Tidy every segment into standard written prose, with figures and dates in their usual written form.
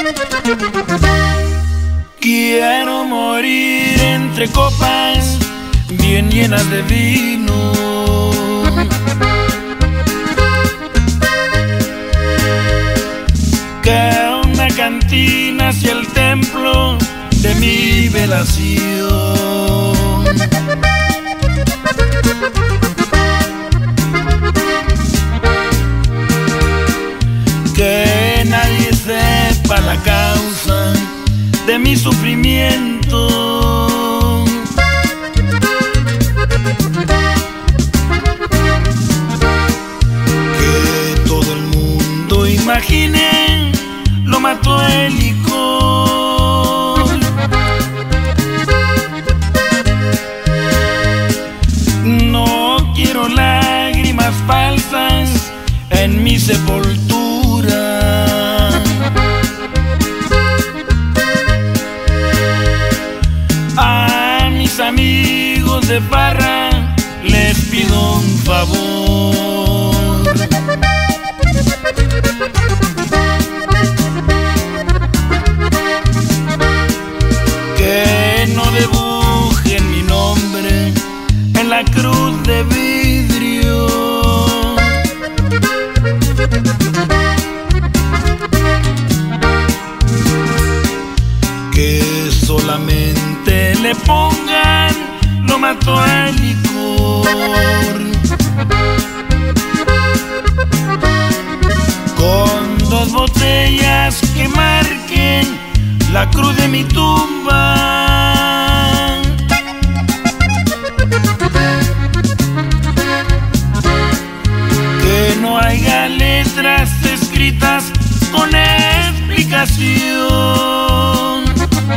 Quiero morir entre copas bien llenas de vino, que una cantina sea el templo de mi velación. Que nadie sepa la causa de mi sufrimiento. Que todo el mundo imagine lo mató el licor. No quiero lágrimas falsas en mi sepultura. A mis amigos de farra les pido un favor. Que no dibujen mi nombre en la cruz de vidrio. Que solamente le pongan lo mató el licor. Con 2 botellas que marquen la cruz de mi tumba. Que no haya letras escritas con explicación.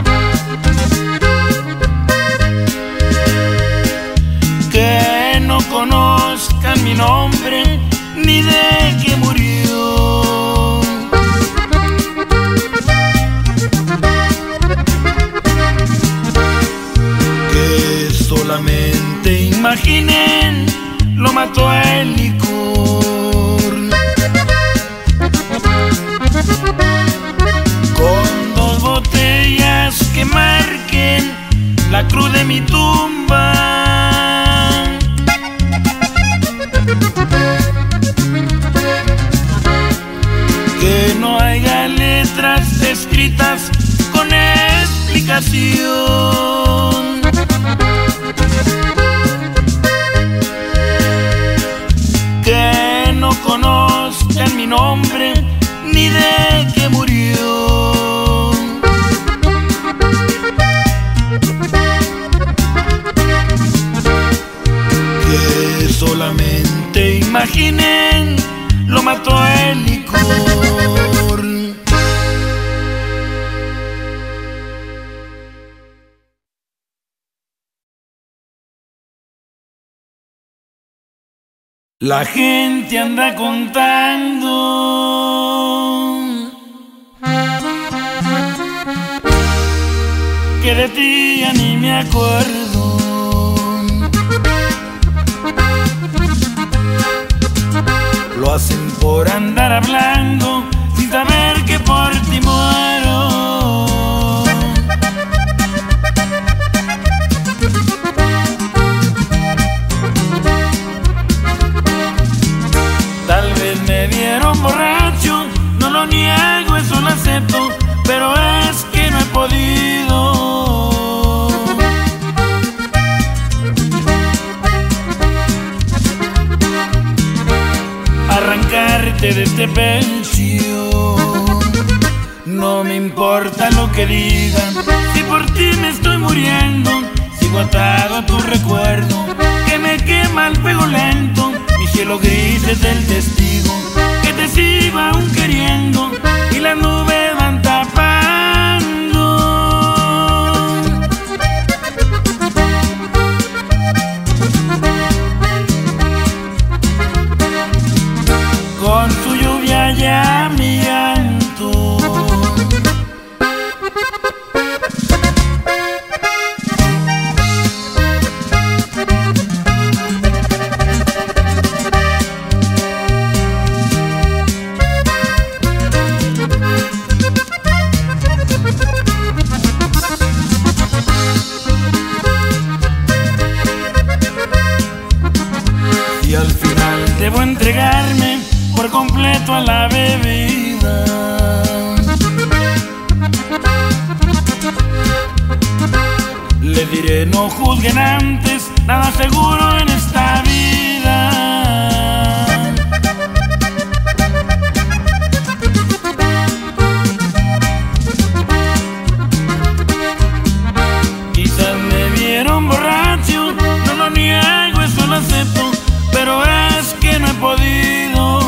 Que no conozcan mi nombre ni de que murió. Que solamente imaginen lo mató el licor. Con 2 botellas que marquen la cruz de mi tumba. Que no haya letras escritas con explicación. Que no conozcan mi nombre ni de que murió. Que solamente imaginen lo mató el licor. La gente anda contando que de ti ya ni me acuerdo. Lo hacen por andar hablando sin saber que por ti muero. Tal vez me vieron borracho, no lo niego, eso lo acepto, pero es que no he podido arrancarte de este pecho. No me importa lo que digan, si por ti me estoy muriendo, sigo atado a tu recuerdo que me quema el fuego lento. Mi cielo gris es el testigo que te sigo aún queriendo y las nubes van tapando con su lluvia ya mi llanto. Que no juzguen antes, nada seguro en esta vida. Quizás me vieron borracho, no lo niego, eso lo acepto, pero es que no he podido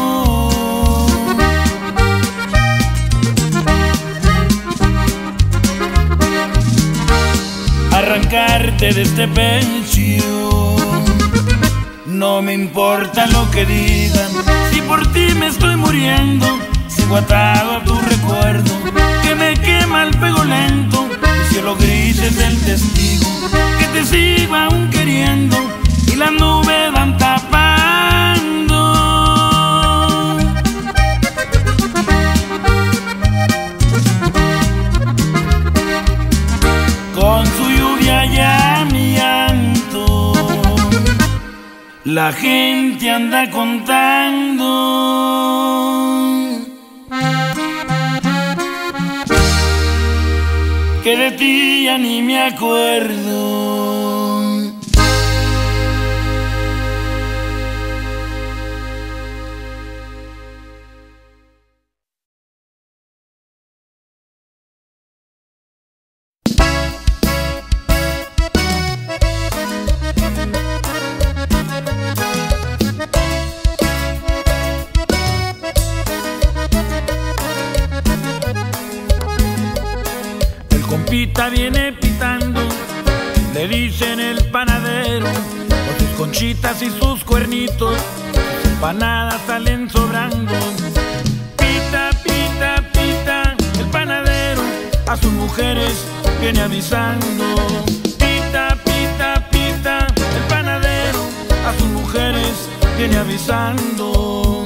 arrancarte de este pecho. No me importa lo que digan, si por ti me estoy muriendo, sigo atado a tu recuerdo, que me quema el fuego lento. El cielo gris es el testigo, que te sigo aún queriendo, y las nubes van tapando con su lluvia ya mi llanto. La gente anda contando que de ti ya ni me acuerdo. Compita viene pitando, le dicen el panadero, con sus conchitas y sus cuernitos, sus empanadas salen sobrando. Pita, pita, pita, el panadero a sus mujeres viene avisando. Pita, pita, pita, el panadero a sus mujeres viene avisando.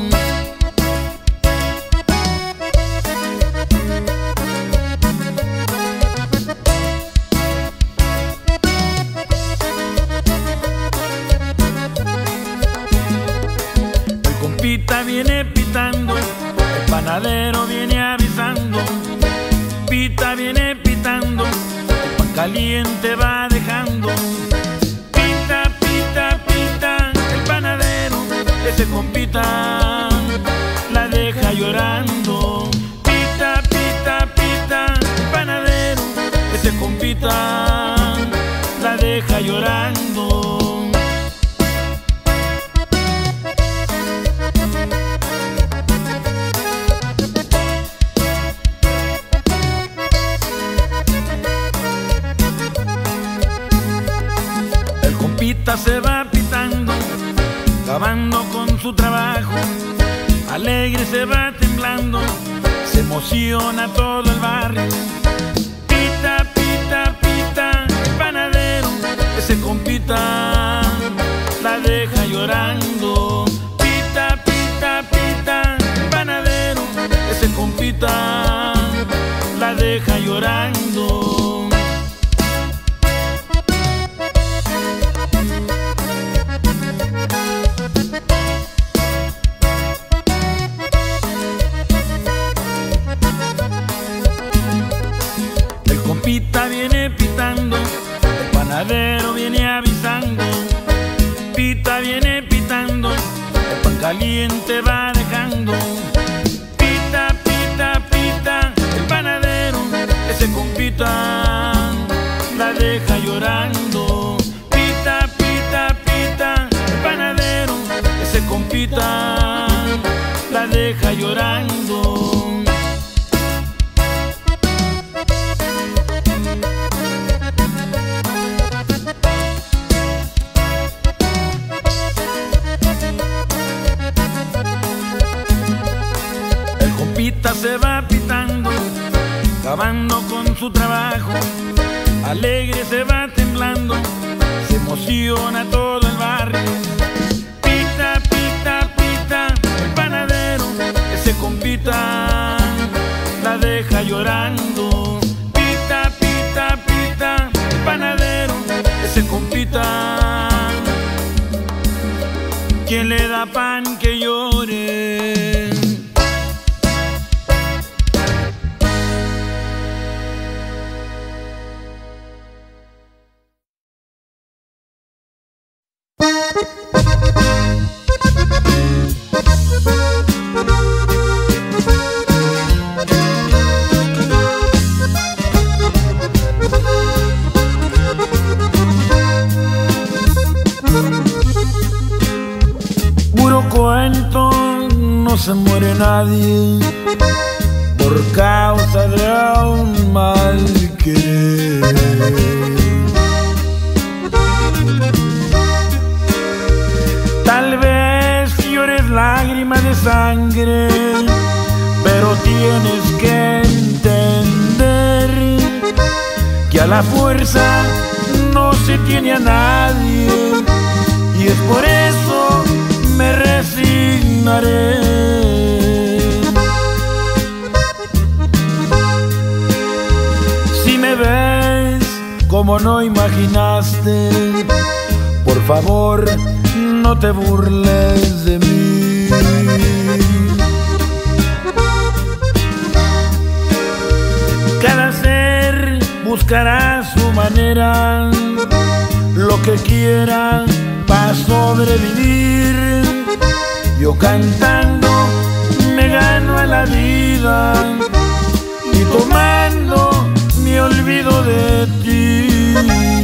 Pita viene pitando, el panadero viene avisando. Pita viene pitando, el pan caliente va dejando. Pita, pita, pita, el panadero, ese compita la deja llorando. Pita, pita, pita, el panadero, ese compita la deja llorando. Pita se va pitando, acabando con su trabajo, alegre se va temblando, se emociona todo el barrio. Pita, pita, pita, el panadero, ese compita la deja llorando. Pita, pita, pita, el panadero, ese compita la deja llorando. Pita viene pitando, el panadero viene avisando. Pita viene pitando, el pan caliente va dejando. Pita, pita, pita, el panadero, ese compita la deja llorando. Pita, pita, pita, el panadero, ese compita la deja llorando. Pita se va pitando, acabando con su trabajo, alegre se va temblando, se emociona todo el barrio. Pita, pita, pita, el panadero, ese compita la deja llorando. Pita, pita, pita, el panadero, ese compita, ¿quién le da pan que llore? se muere nadie por causa de un mal querer. Tal vez llores lágrimas de sangre, pero tienes que entender que a la fuerza no se tiene a nadie, y es por eso me resignaré. Si me ves como no imaginaste, por favor no te burles de mí. Cada ser buscará su manera, lo que quiera para sobrevivir. Yo cantando me gano a la vida y tomando me olvido de ti.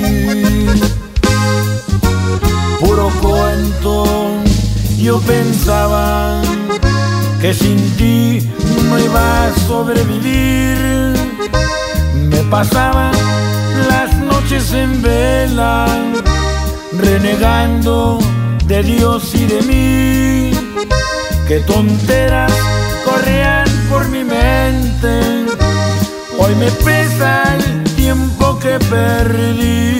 Puro cuento, yo pensaba que sin ti no iba a sobrevivir. Me pasaba las noches en vela, renegando de Dios y de mí. Qué tonteras corrían por mi mente, hoy me pesa el tiempo que perdí.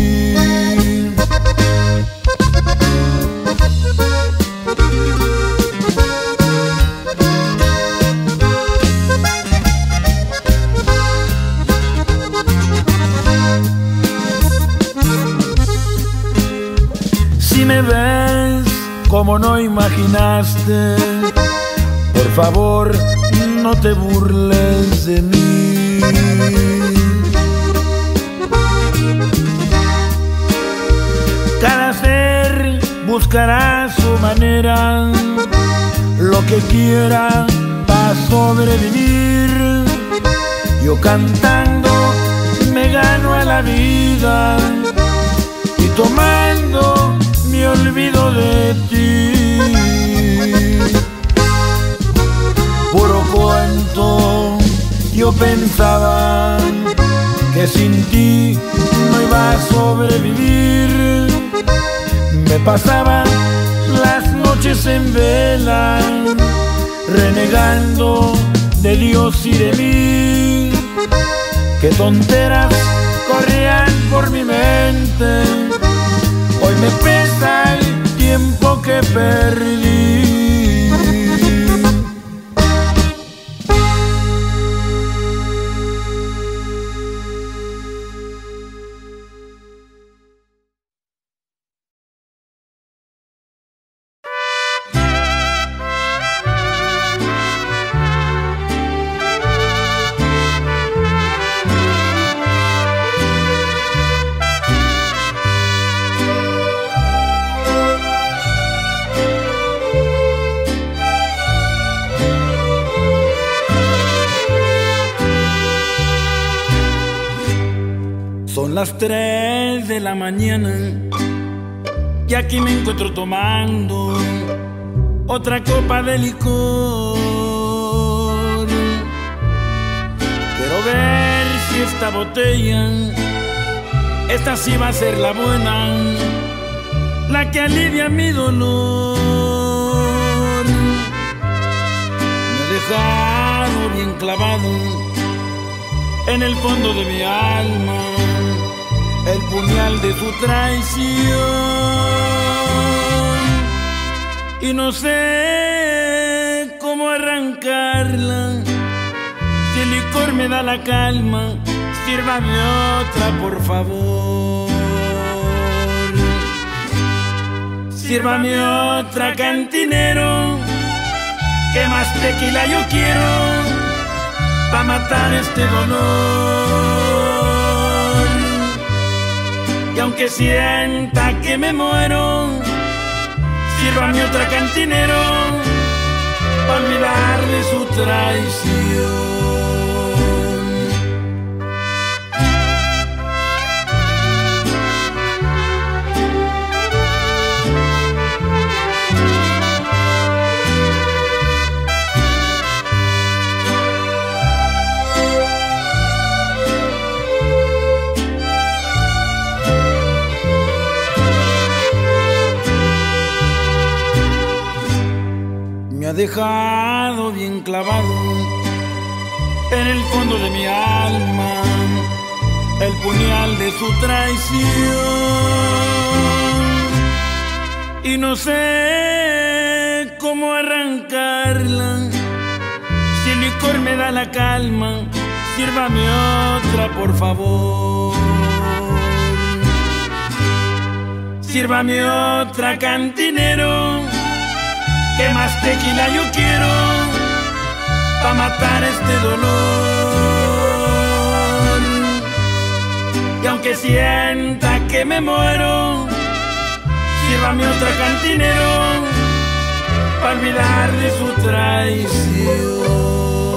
Si me ves como no imaginaste, por favor no te burles de mí. Cada ser buscará su manera, lo que quiera para sobrevivir. Yo cantando me gano a la vida y tomando me olvido de ti. Puro cuento, yo pensaba que sin ti no iba a sobrevivir. Me pasaba las noches en vela, renegando de Dios y de mí. Qué tonteras corrían por mi mente, hoy me pesa el tiempo que perdí. Son las 3 de la mañana y aquí me encuentro tomando otra copa de licor. Quiero ver si esta botella, esta sí va a ser la buena, la que alivia mi dolor. Me he dejado bien clavado en el fondo de mi alma el puñal de su traición, y no sé cómo arrancarla. Si el licor me da la calma, sírvame otra por favor. Sírvame otra, cantinero, que más tequila yo quiero pa' matar este dolor. Y aunque sienta que me muero, sírvame otra, cantinero, pa' olvidar de su traición. dejado bien clavado en el fondo de mi alma el puñal de su traición. Y no sé cómo arrancarla. Si el licor me da la calma, sírvame otra, por favor. Sírvame otra, cantinero, que más tequila yo quiero pa' matar este dolor. Y aunque sienta que me muero, sírvame otra, cantinero, pa' olvidar de su traición.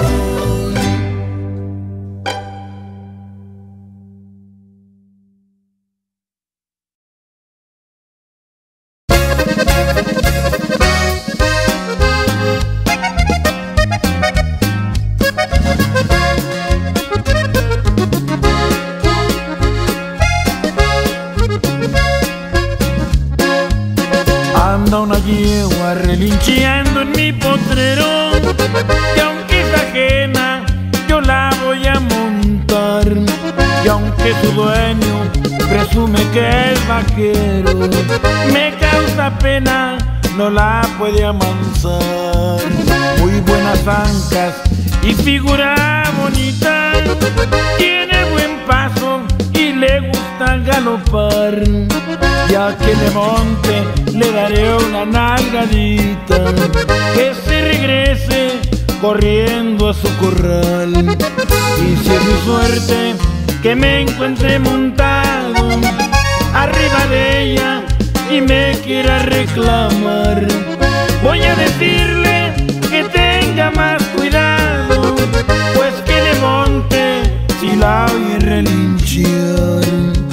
Anda una yegua relincheando en mi potrero, y aunque es ajena, yo la voy a montar. Y aunque su dueño presume que es vaquero, me causa pena, no la puede amansar. Muy buenas ancas y figura bonita, tiene buen paso y le gusta galopar. Ya que le monte le daré una nalgadita, que se regrese corriendo a su corral. Y si es mi suerte que me encuentre montado arriba de ella y me quiera reclamar, voy a decirle que tenga más cuidado, pues que le monte si la oye relinchear.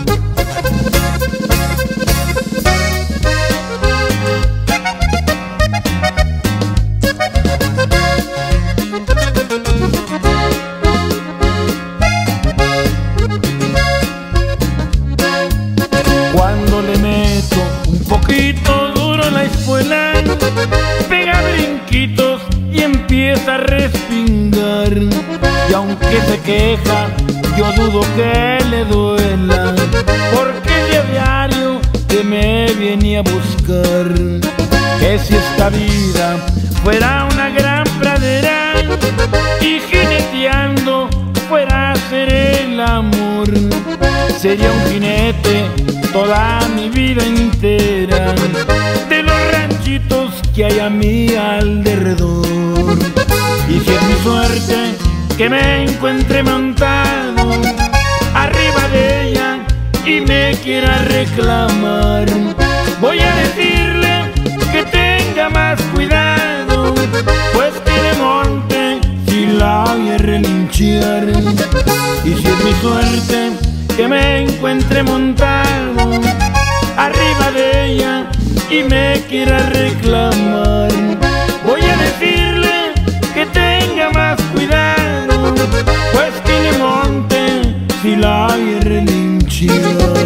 Cuando le meto un poquito duro la espuela, pega brinquitos y empieza a respingar. Y aunque se queja, yo dudo que le duela, porque es de a diario que me viene a buscar. Que si esta vida fuera una gran pradera y jineteando fuera a ser el amor, sería un jinete toda mi vida entera, de los ranchitos que hay a mi alrededor. Y si es mi suerte que me encuentre montado arriba de ella y me quiera reclamar, voy a decirle que tenga más cuidado, pues que le monte si la oye relinchear. Y si es mi suerte que me encuentre montado arriba de ella y me quiera reclamar, voy a decirle que tenga más cuidado, pues que le monte si la oye relinchear.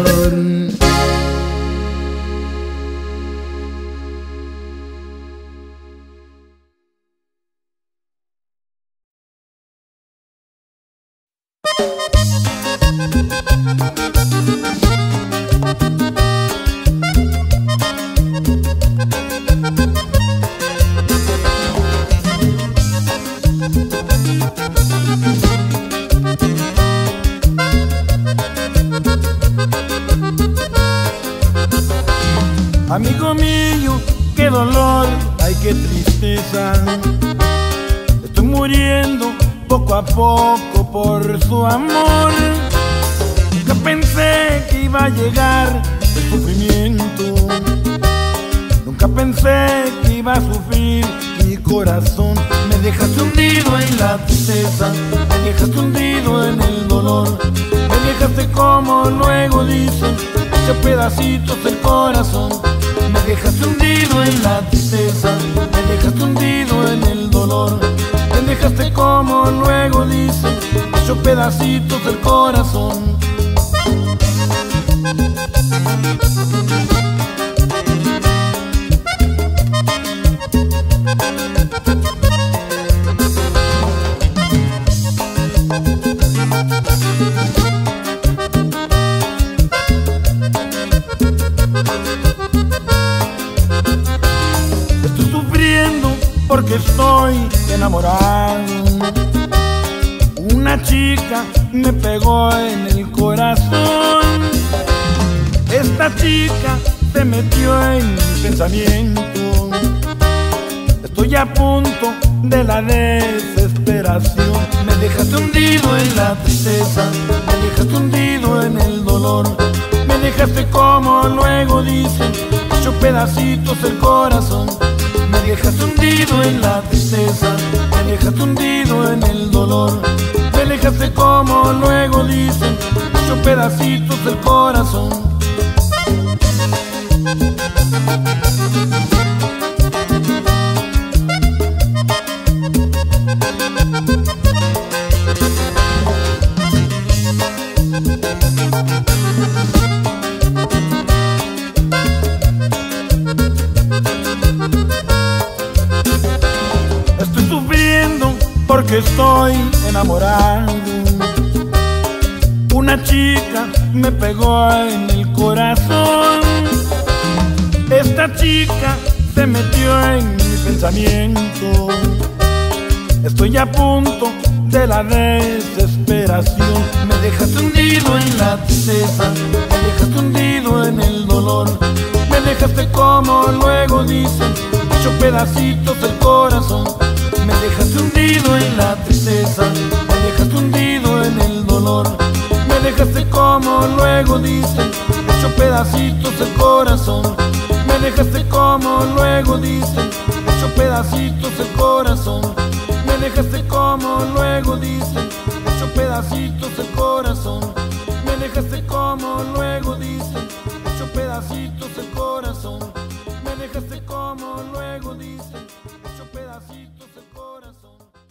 Amigo mío, qué dolor, ay qué tristeza. Estoy muriendo poco a poco por su amor. Nunca pensé que iba a llegar el sufrimiento, nunca pensé que iba a sufrir mi corazón. Me dejaste hundido en la tristeza, me dejaste hundido en el dolor, me dejaste como luego dicen, hecho pedacitos el corazón. Me dejaste hundido en la tristeza, me dejaste hundido en el dolor, me dejaste como luego dicen, hecho pedacitos el corazón. Una chica me pegó en el corazón. Esta chica se metió en mi pensamiento. Estoy a punto de la desesperación. Me dejaste hundido en la tristeza, me dejaste hundido en el dolor. Me dejaste como luego dicen, hecho pedacitos el corazón. Me dejaste hundido en la tristeza, me dejaste hundido en el dolor. Me dejaste como luego dicen, hecho pedacitos el corazón. Estoy sufriendo porque estoy enamorado. Una chica me pegó en el corazón. Esta chica se metió en mi pensamiento. Estoy a punto de la desesperación. Me dejaste hundido en la tristeza, me dejaste hundido en el dolor. Me dejaste como luego dicen, hecho pedacitos el corazón. Me dejaste hundido en la tristeza, me dejaste hundido en el dolor. Me dejaste como luego dicen, hecho pedacitos el corazón. Me dejaste como luego dicen, hecho pedacitos el corazón. Me dejaste como luego dicen, hecho pedacitos el corazón. Me dejaste como luego dicen, hecho pedacitos el corazón. Me dejaste como luego dicen, hecho pedacitos el corazón.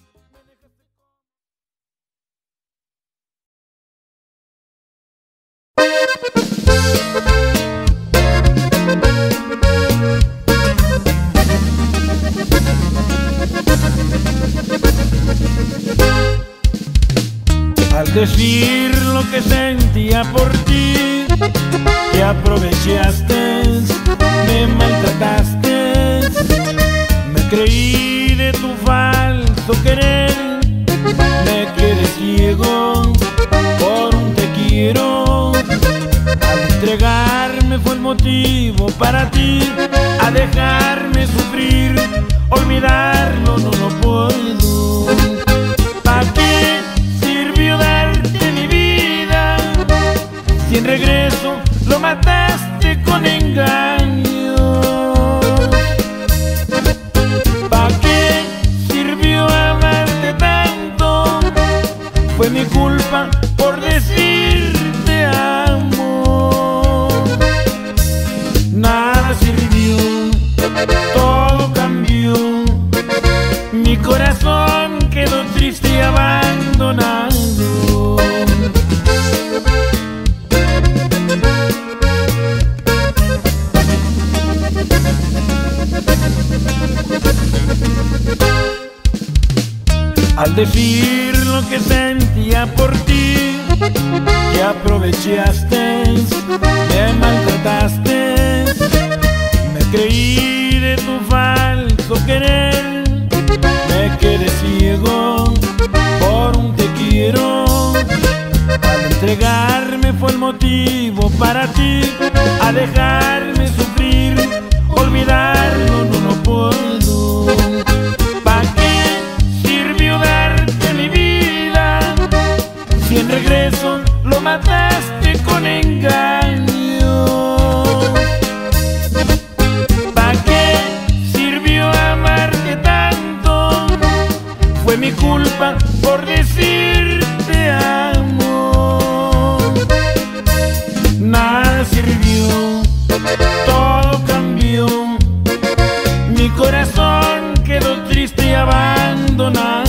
Al decir lo que sentía por ti, te aprovechaste, me maltrataste. Me creí de tu falso querer, me quedé ciego por un te quiero. Al entregarme fue el motivo para ti, a dejarme sufrir, olvidarlo no lo puedo. ¿Para qué sirvió darte mi vida si en regreso lo mataste con engaño? ¿Para qué sirvió amarte tanto? Fue mi culpa por decirte amo. Nada sirvió, todo cambió. Mi corazón quedó triste y abandonado. Al decir lo que sentía por ti, te aprovechaste, me maltrataste. Me creí de tu falso querer, me quedé ciego por un te quiero. Al entregarme fue el motivo para ti, a dejarme sufrir, olvidarlo no lo puedo. ¿Para qué sirvió darte mi vida si en regreso lo mataste con engaño? ¿Para qué sirvió amarte tanto? Fue mi culpa por decirte amo. Nada sirvió, todo cambió. Mi corazón quedó triste y abandonado.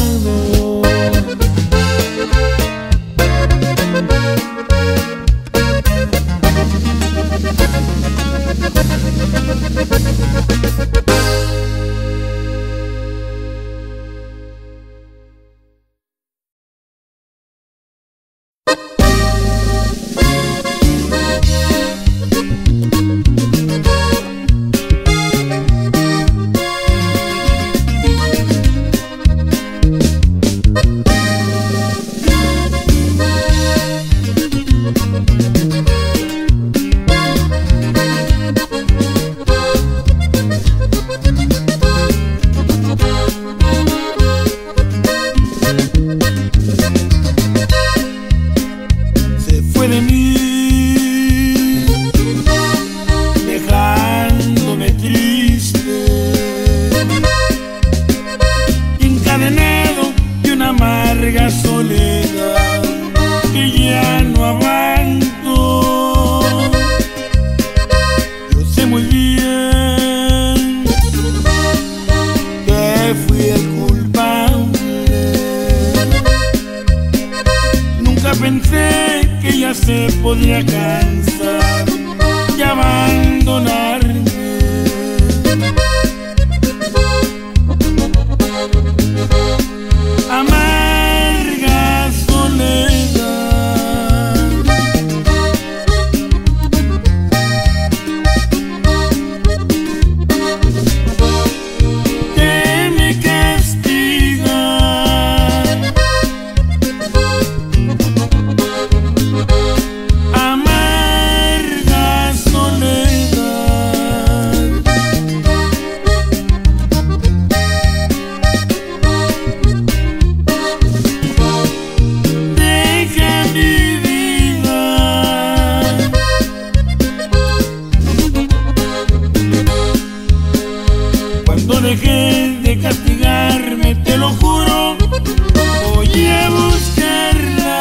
pensé que ya se podía cansar y abandonarme. Amarga soledad, que me castiga. Amarga soledad, deja mi vida. Cuando dejes de castigarme, te lo juro, voy a buscarla.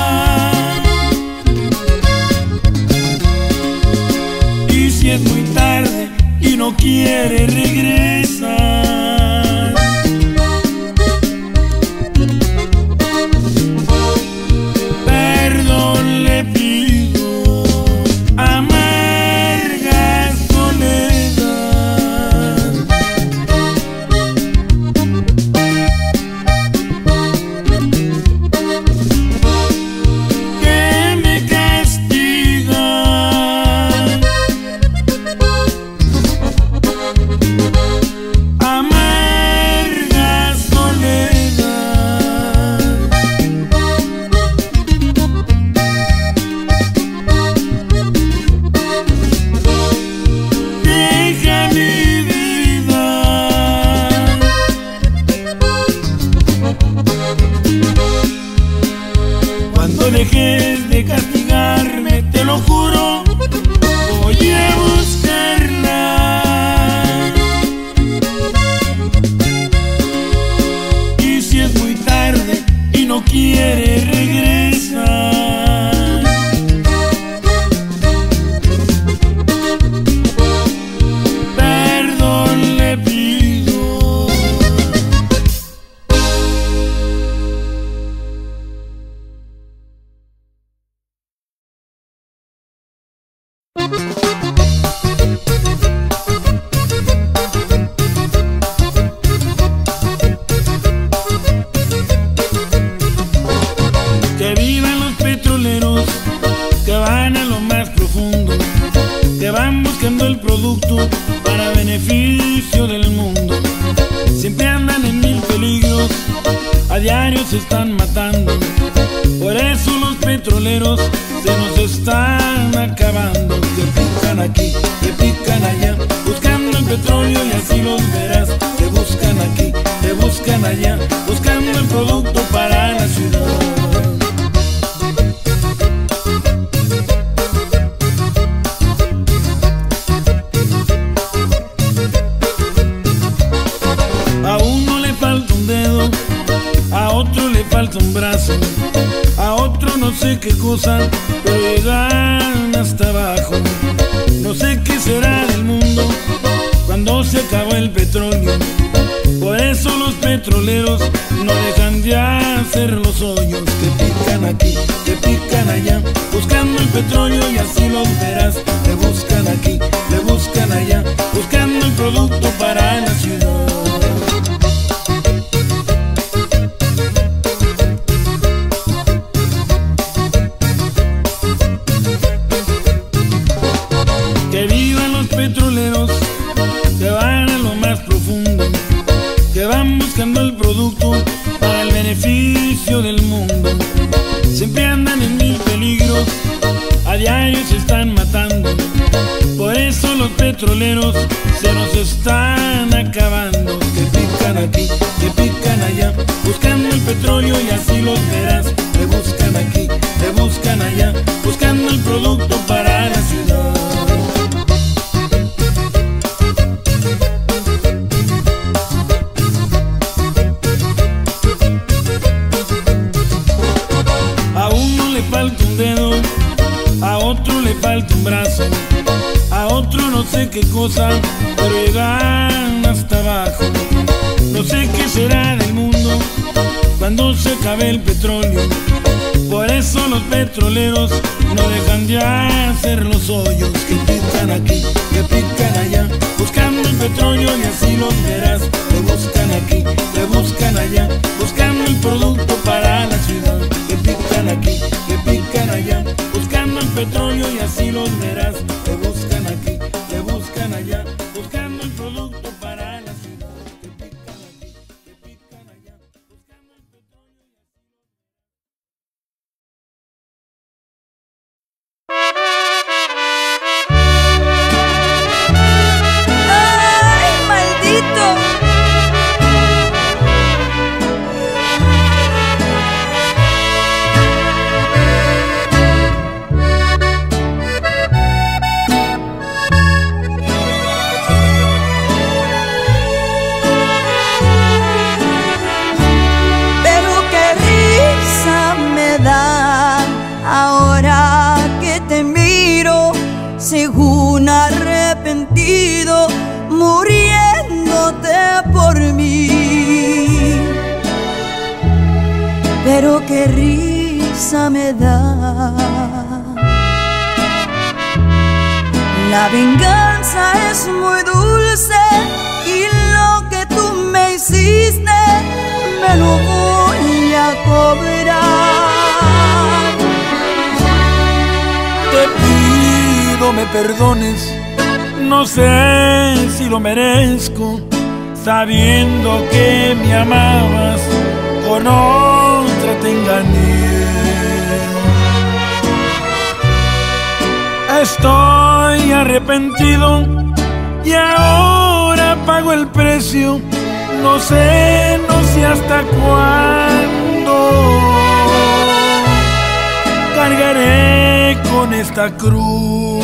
Y si es muy tarde y no quiere regresar, perdón le pido. Amarga soledad, que me castiga. Amarga soledad, deja mi vida. Cuando dejes de castigarme, te lo juro, voy a buscarla. Y si es muy tarde y no quiere regresar, perdón le pido. Que vivan los petroleros que van a lo más profundo, que van buscando el producto para beneficio del mundo. Siempre andan en mil peligros, a diario se están matando. Por eso los petroleros se nos están acabando. Que pican aquí, que pican allá, buscando el petróleo y así los verás. Te buscan aquí, te buscan allá, buscando el producto para la ciudad. A uno le falta un dedo, a otro le falta un brazo, a otro no sé qué cosa, pero llegan hasta abajo. No sé qué será del mundo cuando se acabó el petróleo. Por eso los petroleros no dejan de hacer los hoyos. Que pican aquí, que pican allá, buscando el petróleo y así los verás. Te buscan aquí, te buscan allá, buscando el producto para la ciudad. Que vivan los petroleros que van a lo más profundo, que van buscando el producto para el beneficio del mundo. Siempre andan en mil peligros, a diario se están matando. Por eso los petroleros se nos están acabando. Que pican aquí, que pican allá, buscando el petróleo y así los verás. Te buscan aquí, te buscan allá, buscando el producto para la ciudad. A uno le falta un dedo, a otro le falta un brazo, a otro no sé qué cosa, pero llegan hasta abajo. No sé qué será del mundo cuando se acabe el petróleo. Por eso los petroleros no dejan de hacer los hoyos que pican aquí, que pican allá, buscando el petróleo y así los verás. Te buscan aquí, te buscan allá, buscando el producto para la ciudad. Que pican aquí, que pican allá, buscando el petróleo y así los verás. Te buscan aquí, te buscan allá, buscando el producto para la ciudad. Que pican aquí, que pican allá, buscando el petróleo. ¡Ay, maldito! Pero qué risa me da ahora que te miro, según arrepentido, muriéndote por mí. Pero qué risa me da. La venganza es muy dulce y lo que tú me hiciste me lo voy a cobrar. Te pido me perdones, no sé si lo merezco, sabiendo que me amabas, con otra te engañé. Estoy arrepentido y ahora pago el precio, no sé hasta cuándo cargaré con esta cruz.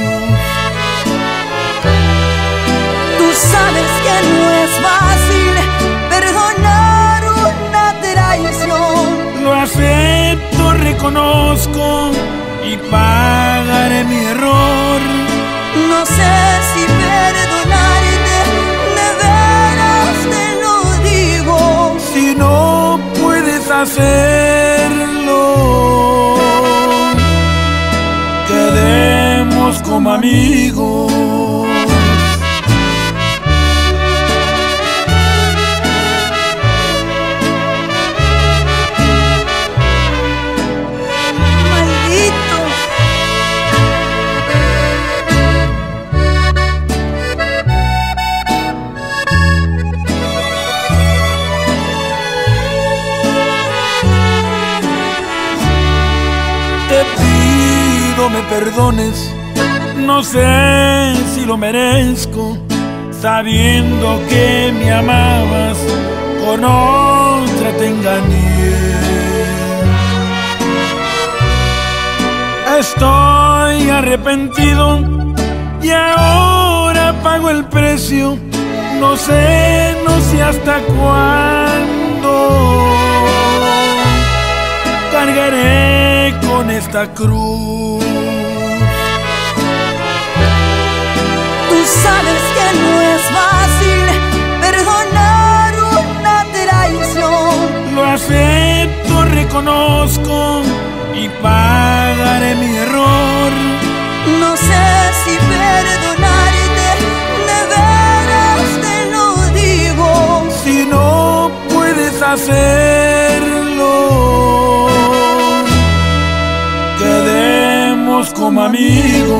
Tú sabes que no es fácil perdonar una traición. Lo acepto, reconozco y pagaré mi error. No sé si perdonarte, de veras te lo digo. Si no puedes hacerlo, quedemos como amigos. Me perdones, no sé si lo merezco, sabiendo que me amabas, con otra te engañé. Estoy arrepentido y ahora pago el precio, no sé hasta cuándo cargaré con esta cruz. Tú sabes que no es fácil perdonar una traición. Lo acepto, reconozco y pagaré mi error. No sé si perdonarte, de veras te lo digo. Si no puedes hacerlo, quedemos como amigos.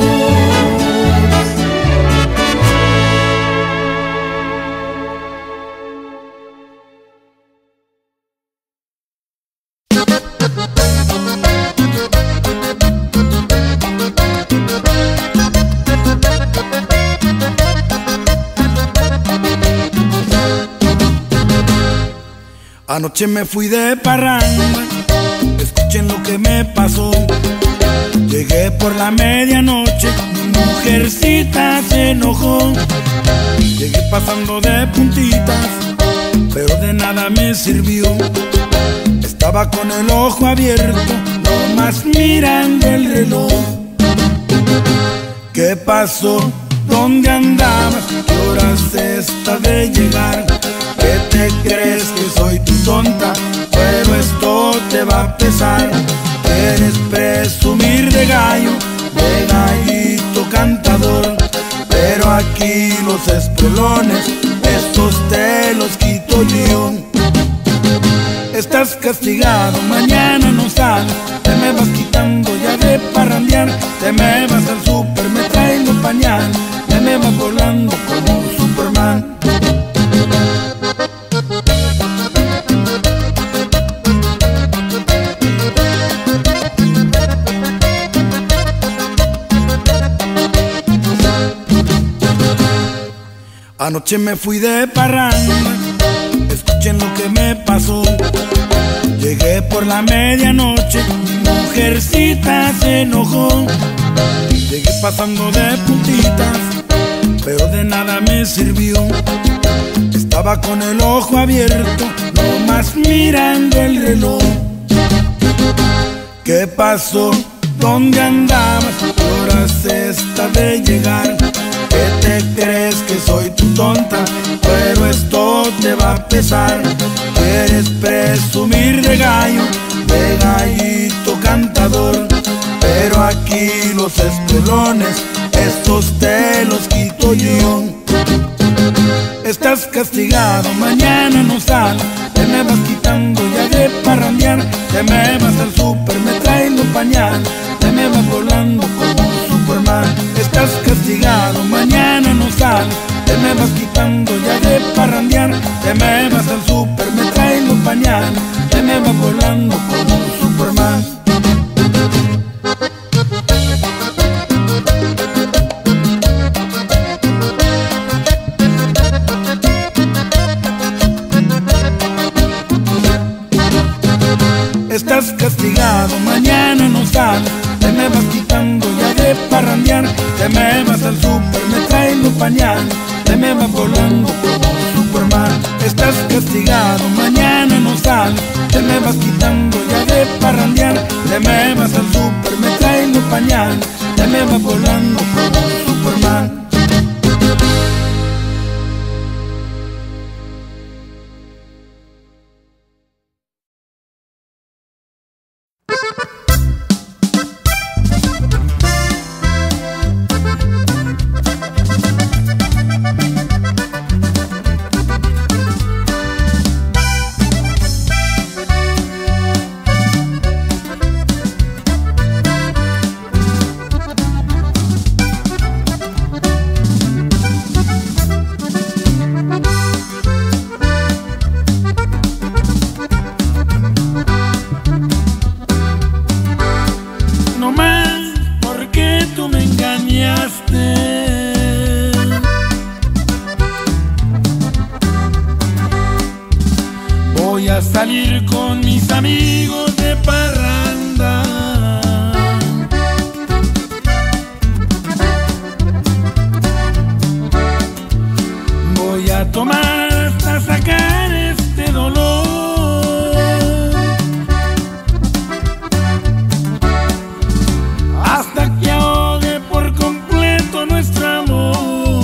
Anoche me fui de parranda, escuchen lo que me pasó. Llegué por la medianoche, mi mujercita se enojó. Llegué pasando de puntitas, pero de nada me sirvió. Estaba con el ojo abierto, nomás mirando el reloj. ¿Qué pasó? ¿Dónde andabas? ¿Qué horas está de llegar? ¿Qué te crees que soy tu tonta? Pero esto te va a pesar. Eres gallo, de gallito cantador. Pero aquí los espolones, estos te los quito yo. Estás castigado, mañana no sales, te me vas quitando ya de parrandear. Te me vas al súper, me traen los pañales, te me vas volando como Superman. Anoche me fui de parranda, escuchen lo que me pasó. Llegué por la medianoche, mi mujercita se enojó. Llegué pasando de puntitas, pero de nada me sirvió. Estaba con el ojo abierto, nomás mirando el reloj. ¿Qué pasó? ¿Dónde andabas? ¿Qué horas esta de llegar? ¿Qué te crees que soy tu tonta? Pero esto te va a pesar. Quieres presumir de gallo, de gallito cantador. Pero aquí los espolones, estos te los quito yo. Estás castigado, mañana no sales, te me vas quitando ya de parrandear. Te me vas al súper, me traen los pañales, te me vas volando como Superman. Estás castigado, mañana no sales, te me vas quitando ya de parrandear. Te me vas al súper, me traen los pañales, te me vas volando como Superman. Estás castigado, mañana no sales, te me vas quitando ya de parrandear. Te me vas al súper, me traen los pañales, te me vas volando como Superman. Estás castigado, mañana no sales, te me vas quitando ya de parrandear. Te me vas al súper, me traen los pañales, te me vas volando como Superman. Voy a salir con mis amigos de parranda. Voy a tomar hasta sacar este dolor, hasta que ahogue por completo nuestro amor.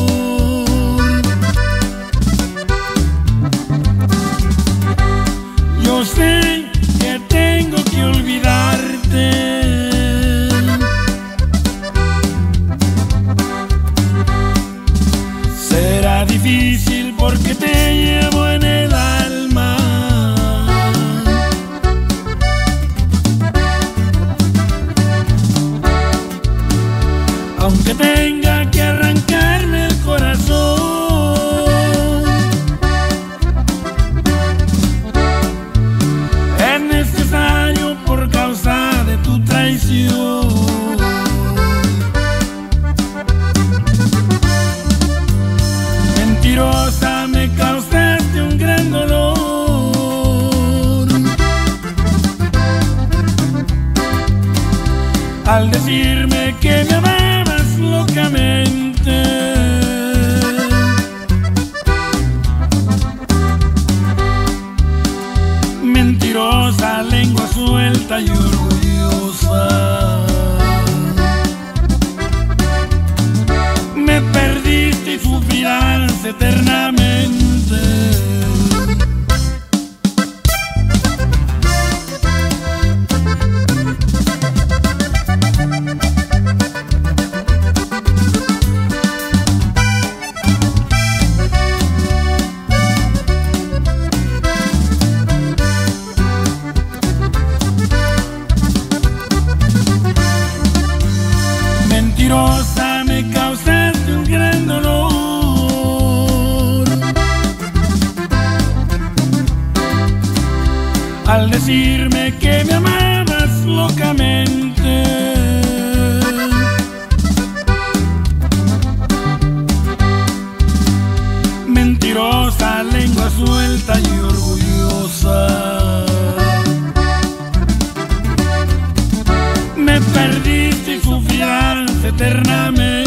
Yo sé que tengo que olvidarte, será difícil porque te llevo en el alma. Aunque tenga que arrancarme el corazón, es necesario por causa de tu traición. Mentirosa, me causaste un gran dolor al decirme que me amabas locamente. Mentirosa, lengua suelta y orgullosa, me perdiste y sufrirás eternamente. decirme que me amabas locamente. Mentirosa, lengua suelta y orgullosa. Me perdiste y sufrirás eternamente.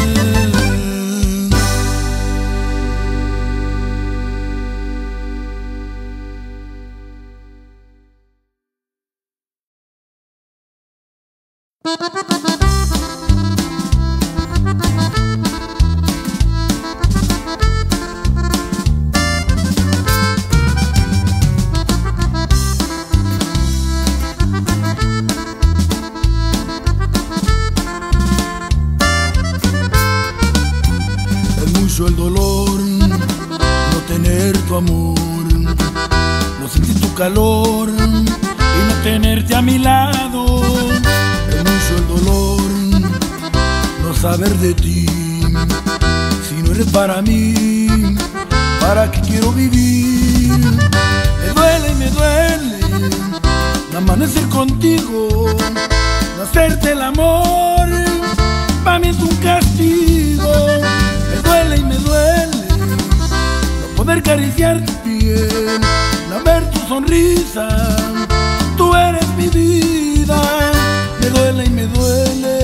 El dolor, no tener tu amor, no sentir tu calor y no tenerte a mi lado. Es mucho el dolor, no saber de ti. Si no eres para mí, ¿para qué quiero vivir? Me duele y me duele no amanecer contigo, no hacerte el amor, para mí es un castigo. Me duele y me duele no poder acariciar tu piel, no ver tu sonrisa, tú eres mi vida. Me duele y me duele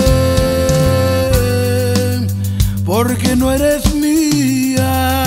porque no eres mía.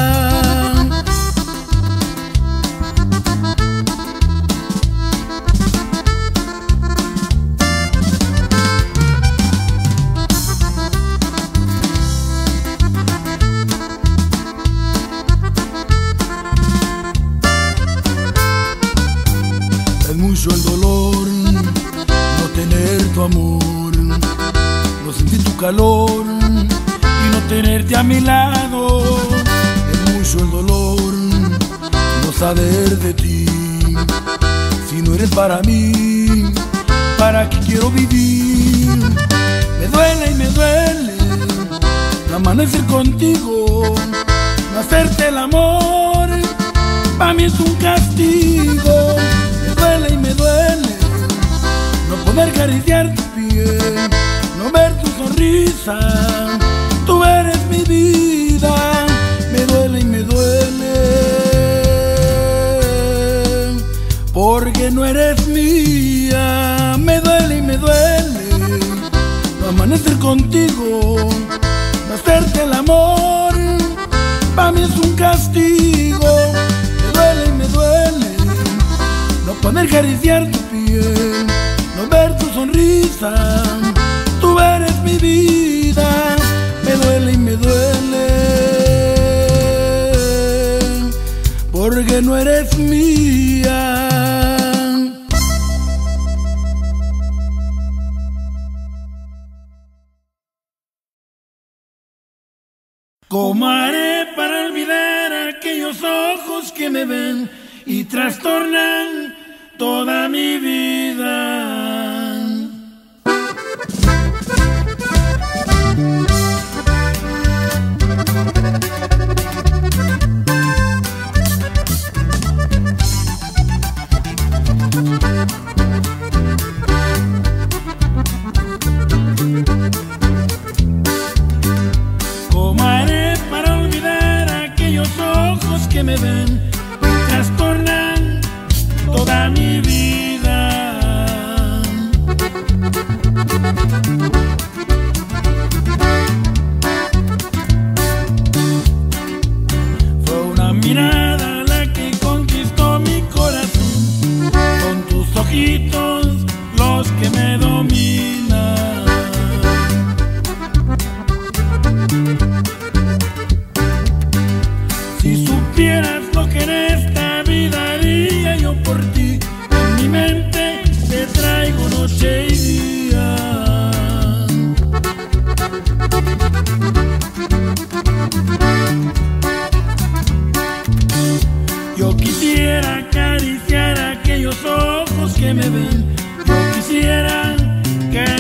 El dolor, no tener tu amor, no sentir tu calor y no tenerte a mi lado. Es mucho el dolor, no saber de ti. Si no eres para mí, ¿para qué quiero vivir? Me duele y me duele no amanecer contigo, no hacerte el amor, para mí es un castigo. Me duele y me duele no poder acariciar tu piel, no ver tu sonrisa, tú eres mi vida. Me duele y me duele porque no eres mía. Me duele y me duele no amanecer contigo, no hacerte el amor, para mí es un castigo. Me duele y me duele no poder acariciar tu piel, no ver tu sonrisa, tú eres mi vida. Me duele y me duele porque no eres mía. ¿Cómo haré para olvidar aquellos ojos que me ven y trastornan toda mi vida? ¿Cómo haré para olvidar aquellos ojos que me ven y trastornan toda mi vida? Fue una mirada la que conquistó mi corazón, con tus ojitos los que me dominan. Si supieras lo que en esta vida haría yo por ti, en mi mente te traigo noche y día. Yo quisiera acariciar aquellos ojos que me ven, yo quisiera que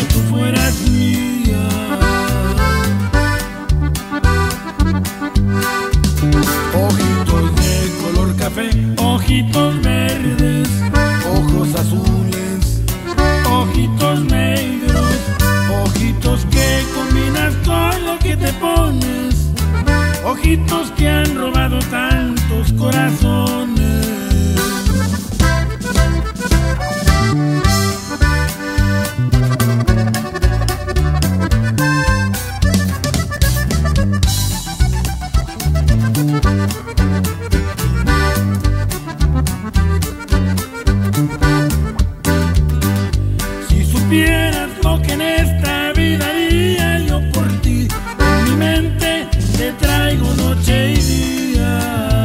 supieras lo que en esta vida haría yo por ti. En mi mente te traigo noche y día.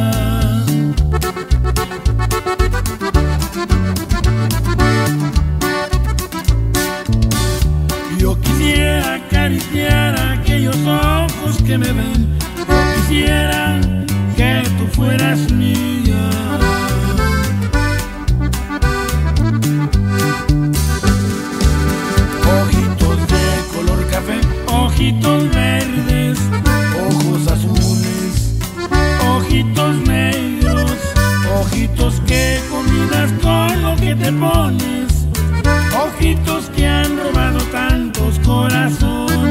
Yo quisiera acariciar aquellos ojos que me ven. Yo quisiera que tú fueras mía. Ojitos de color café, ojitos verdes, ojos azules, ojitos negros, ojitos que combinas con lo que te pones, ojitos que han robado tantos corazones.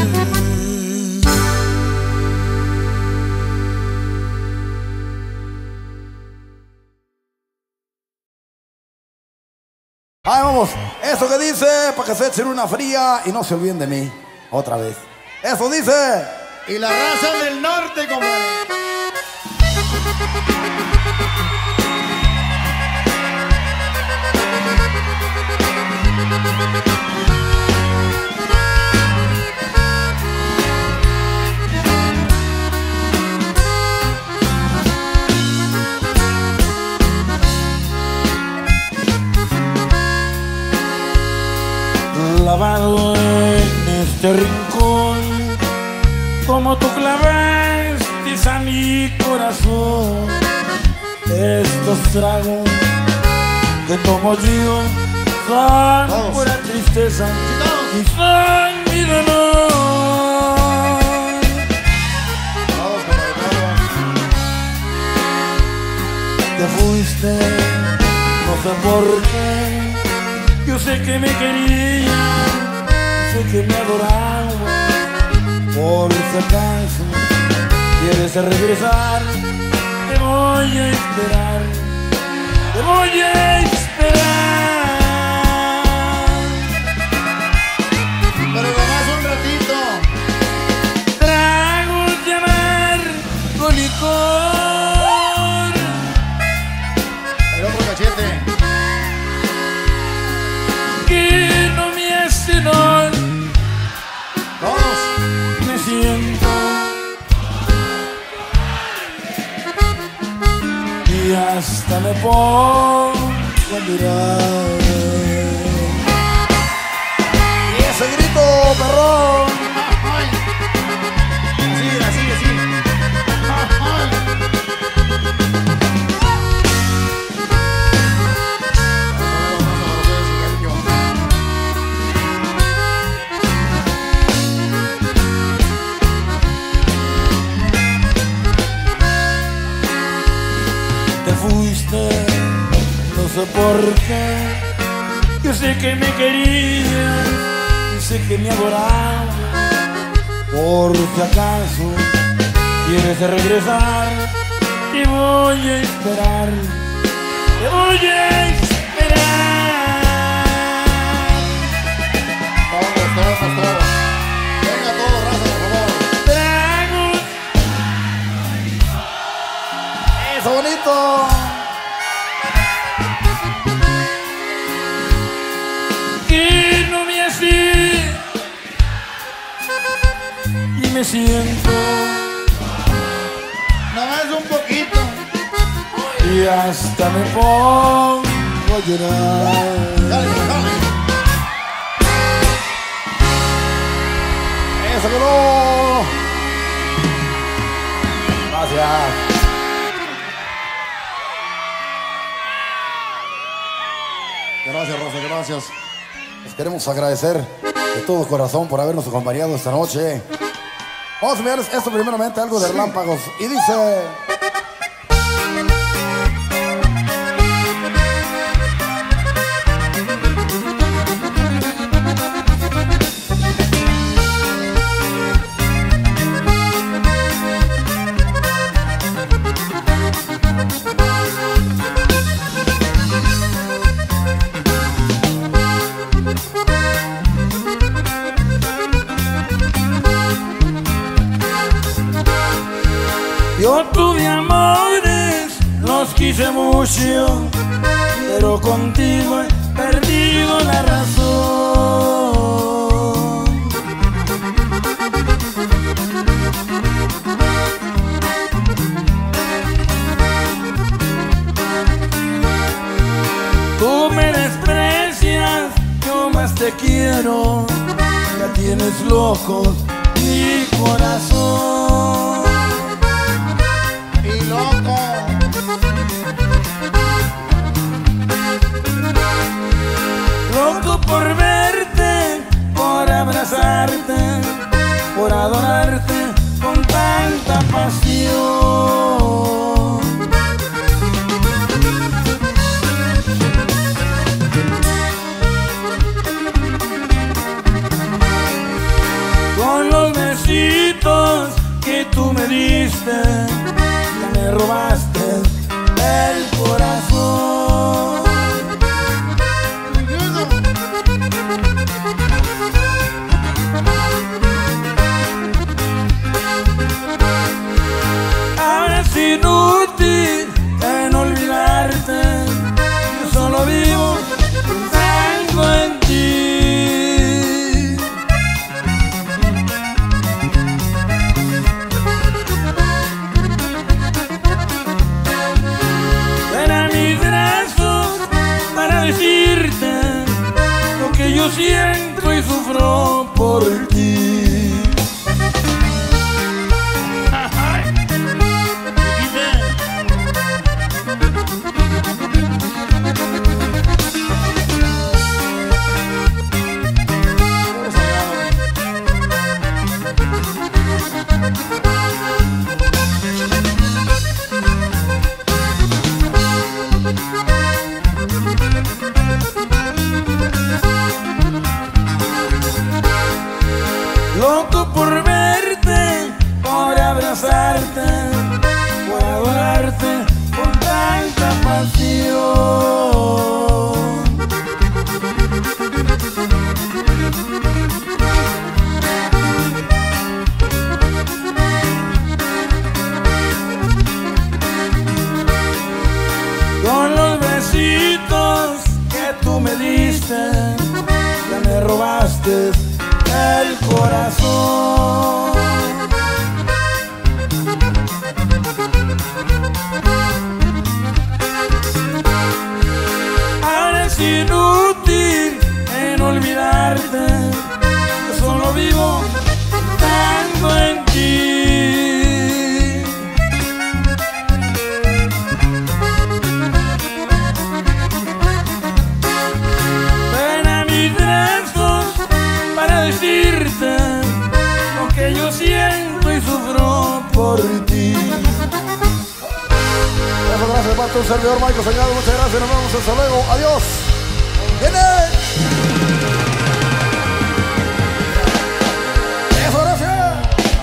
Ahí vamos, eso que dice, para que se echen una fría y no se olviden de mí, otra vez. Eso dice. Y la raza del norte, compadre. Clavado en este rincón, como tú clavaste a mi corazón. Estos tragos que tomo yo son pura tristeza y son mi dolor. Te fuiste, no sé por qué. Yo sé que me quería, sé que me adoraba. Por si acaso quieres regresar, te voy a esperar, te voy a esperar. Pero nomás un ratito. Tragos de amargo licor. El otro cachete. Que no me hacen hoy. Todos. Me siento y hasta me pongo a mirar. Y ese grito, perrón. Ay. Así, así, así. Ay. Te fuiste, no sé por qué. Yo sé que me querías, yo sé que me adorabas. Por si acaso quieres regresar, te voy a esperar, te voy a esperar. Todos. Venga, todo, raza, por favor. Tragos. Eso bonito. Que no me hace y me siento Nomás un poquito. y hasta me pongo a llorar. Dale, dale. Eso que no. Gracias. Gracias, Rosa, gracias. Les queremos agradecer de todo corazón por habernos acompañado esta noche. Vamos a ver esto primeramente, algo de Relámpagos. Y dice... Yo tuve amores, los quise mucho, pero contigo he perdido la razón. te quiero, ya tienes loco mi corazón. Y loco. Loco por verte, por abrazarte, por adorarte con tanta pasión. Con los besitos que tú me diste, ya me robaste el corazón. Ahora es inútil en olvidarte, yo solo vivo pensando en ti. Ven a mis brazos para decirte lo que yo siento y sufro por ti. Loco por verte, por abrazarte, por adorarte con tanta pasión. Con los besitos que tú me diste, ya me robaste el corazón. Ahora es inútil en olvidarte, yo solo vivo pensando en ti. Ven a mis brazos para decirte lo que yo siento y sufro por ti. Gracias, parte un servidor Michael Sañado. Muchas gracias, nos vemos, hasta luego. Adiós. ¡Viene! ¡Eso, gracias!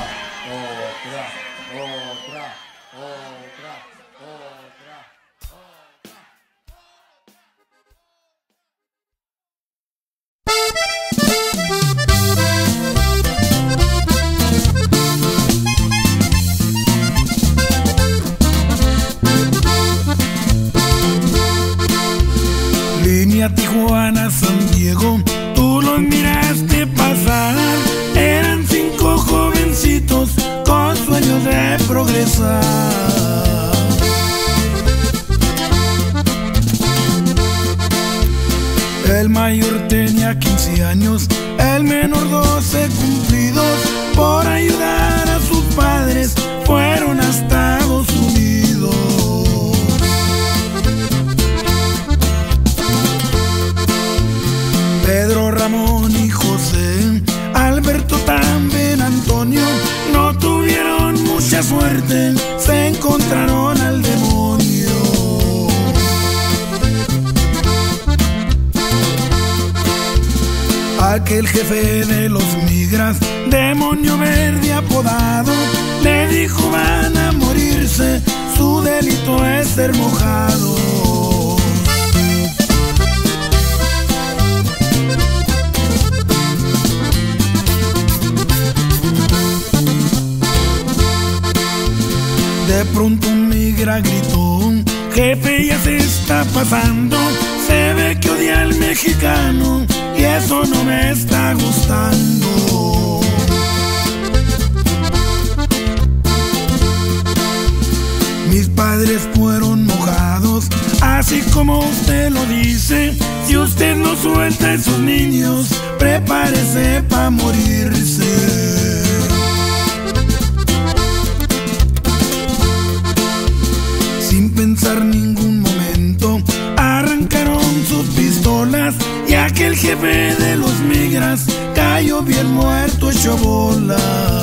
Línea Tijuana, San Diego, tú los miraste pasar. Eran 5 jovencitos con sueños de progresar. El mayor tenía 15 años, el menor 12 cumplidos. Por ayudar a sus padres fueron a Estados Unidos. Pedro, Ramón y José, Alberto, también Antonio, no tuvieron mucha suerte, se encontraron al demonio. Aquel jefe de los migras, demonio verde apodado, le dijo: van a morirse, su delito es ser mojado. De pronto un migra gritó: jefe, ya se está pasando, se ve que odia al mexicano y eso no me está gustando. Mis padres fueron mojados, Así como usted lo dice, si usted no suelta a esos niños, prepárese pa' morirse. Sin pensar ningún momento, arrancaron sus pistolas y aquel jefe de los migras cayó bien muerto hecho bola.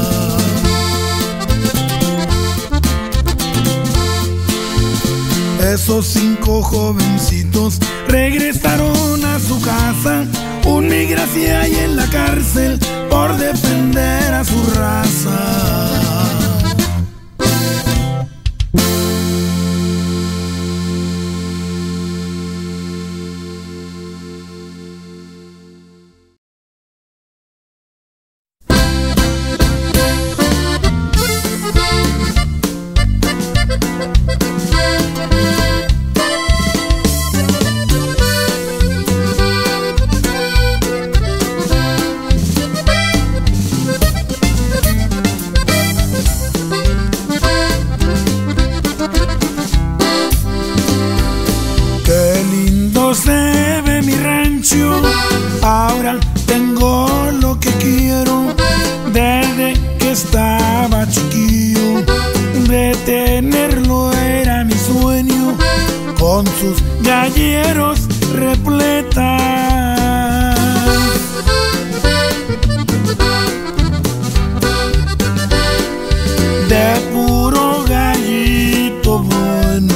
Esos 5 jovencitos regresaron a su casa, un migra se halla en la cárcel por defender a su raza. Se ve mi rancho, ahora tengo lo que quiero. Desde que estaba chiquillo, de tenerlo era mi sueño, con sus galleros repletas de puro gallito bueno.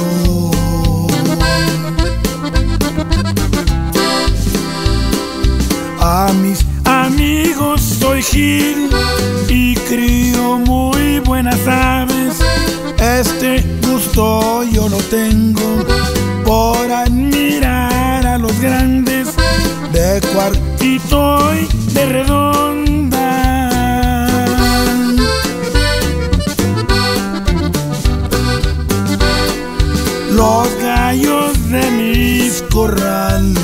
A mis amigos soy Gil y crío muy buenas aves. Este gusto yo lo tengo por admirar a los grandes de Cuartito y de Redonda. Los gallos de mis corrales.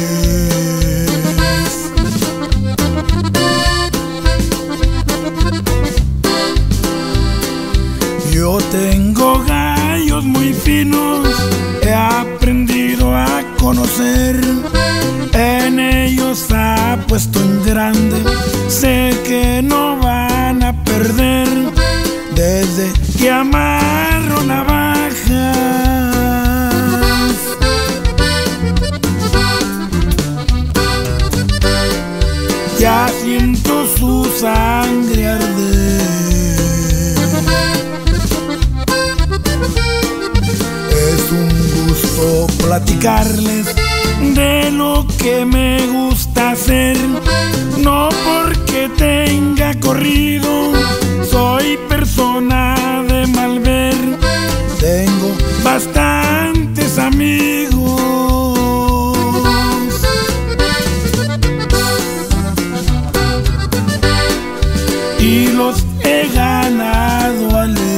Yo tengo gallos muy finos, he aprendido a conocer, en ellos apuesto en grande, sé que no van a perder, desde que amarro navajas, ya siento su sangre arder. Es un gusto platicarles de lo que me gusta hacer, no porque tenga corrido, soy persona de mal ver, tengo bastantes amigos y los he ganado a leer.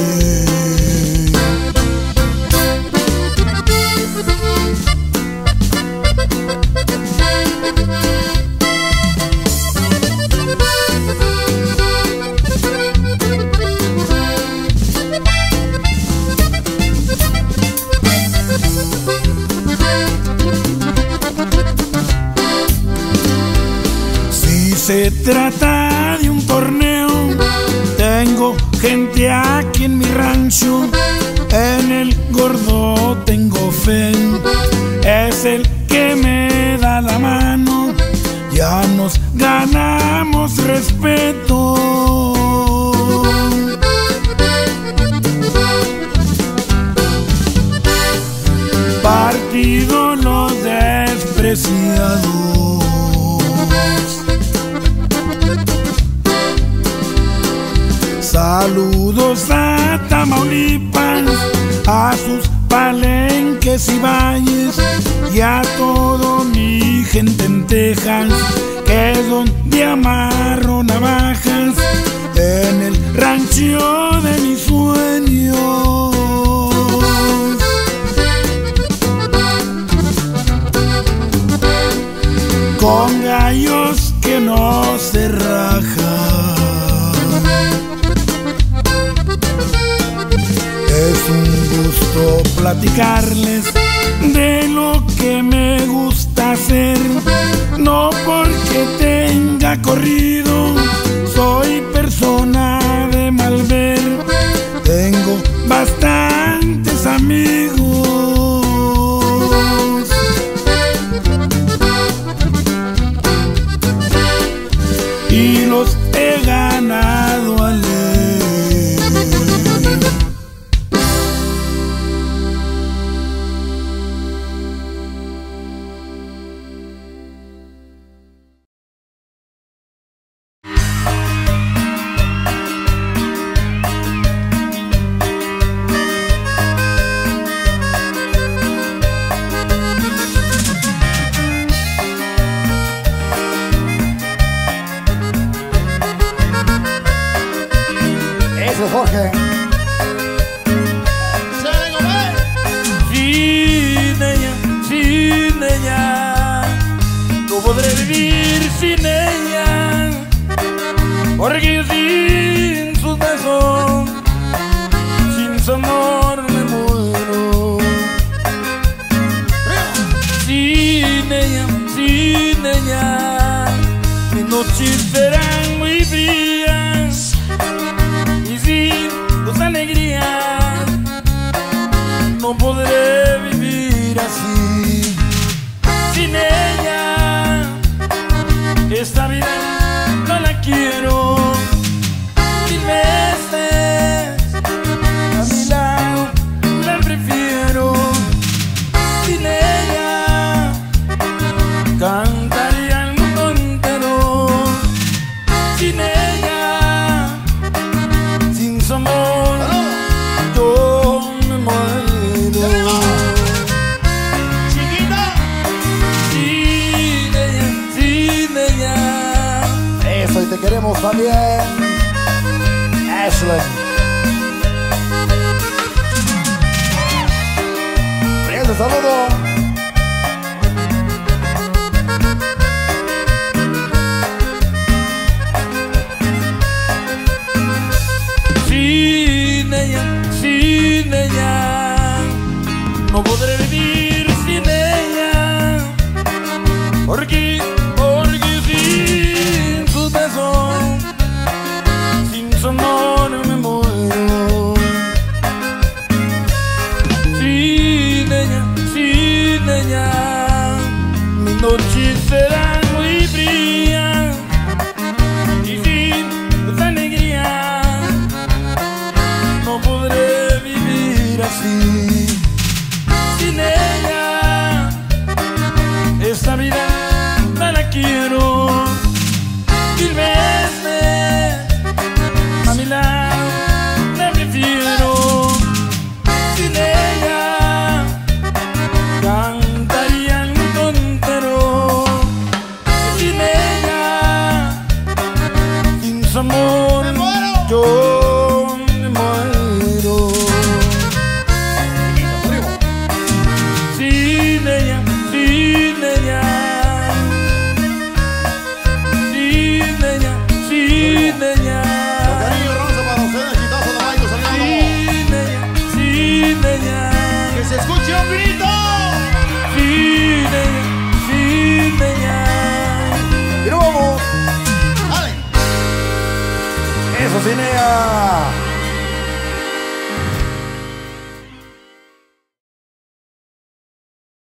Se trata de un torneo, tengo gente aquí en mi rancho, en el gordo tengo fe, es el que me da la mano, ya nos ganamos respeto. Partido los despreciados. Saludos a Tamaulipas, a sus palenques y valles, y a todo mi gente en Texas, que es donde amarro navajas, en el rancho de mis sueños, con gallos que no se rajan. Es un gusto platicarles de lo que me gusta hacer. No porque tenga corrido, soy persona de mal ver. Tengo bastantes amigos y los he ganado a leer. Jorge. Sin ella, no podré vivir sin ella, porque yo sin sus besos, sin su amor me muero. Sin ella, mis noches serán muy frías y sin tus alegrías no podré vivir así. Sin ella, esta vida no la quiero. Mil veces a mi lado la prefiero. Sin ella, cantaría el mundo entero. Sin ella, sin su amor, yo me muero. Eso, y te queremos también, Ashley. Ese saludo. Sin ella, no podré vivir sin ella, porque sin sus besos, sin su amor me muero. Sin ella, mis noches serán muy frías y sin tus alegrías no podré vivir así. Sin ella, esta vida no la quiero. Mil veces a mi lado la prefiero. Sin ella, cantaría el mundo entero. Sin ella, sin su amor, yo me muero. Sin ella, sin ella, sin ella, sin ella. Cariño, Rosa, para ustedes, quitazo de baile, Sin ella, sin ella. que se escuche un grito. Sin ella, sin ella. Y nos vamos. Eso, sin ella.